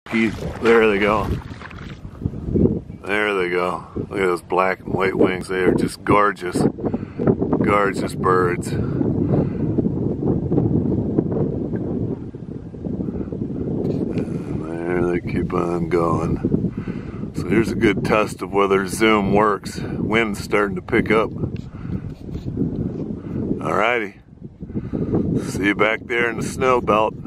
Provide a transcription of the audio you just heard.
geese. There they go. There they go. Look at those black and white wings. They are just gorgeous. Gorgeous birds. And there they keep on going. So here's a good test of whether Zoom works. Wind's starting to pick up. Alrighty. See you back there in the snow belt.